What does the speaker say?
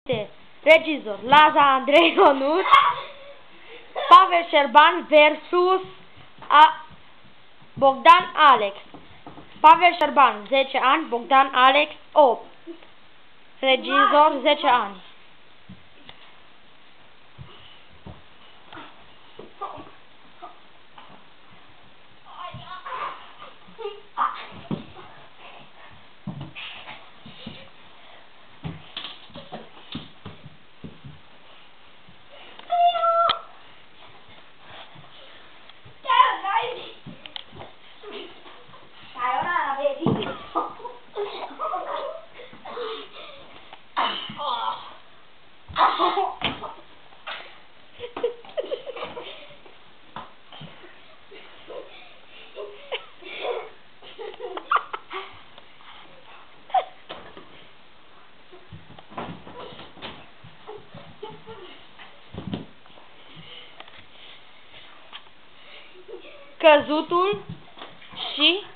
este regizor Laza Andrei Ionuț, Pavel Șerban versus Bogdan Alex. Pavel Șerban 10 ani, Bogdan Alex 8. Regizor 10 ani. Căzutul și